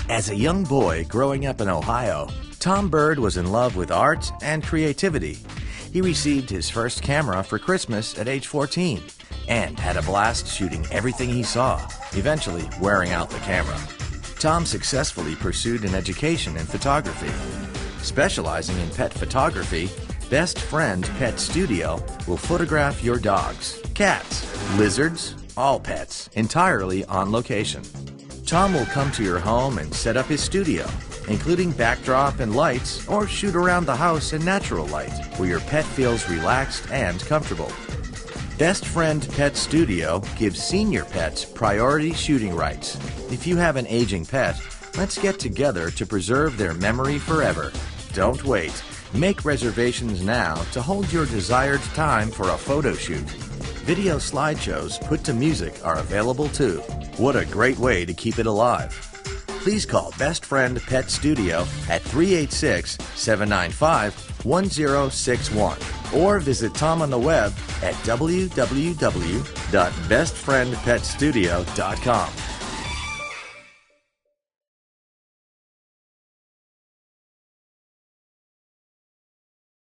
As a young boy growing up in Ohio, Tom Bird was in love with art and creativity. He received his first camera for Christmas at age 14 and had a blast shooting everything he saw, eventually wearing out the camera. Tom successfully pursued an education in photography. Specializing in pet photography, Best Friend Pet Studio will photograph your dogs, cats, lizards, all pets, entirely on location. Tom will come to your home and set up his studio, including backdrop and lights, or shoot around the house in natural light, where your pet feels relaxed and comfortable. Best Friend Pet Studio gives senior pets priority shooting rights. If you have an aging pet, let's get together to preserve their memory forever. Don't wait. Make reservations now to hold your desired time for a photo shoot. Video slideshows put to music are available too. What a great way to keep it alive. Please call Best Friend Pet Studio at 386-795-1061 or visit Tom on the web at www.bestfriendpetstudio.com.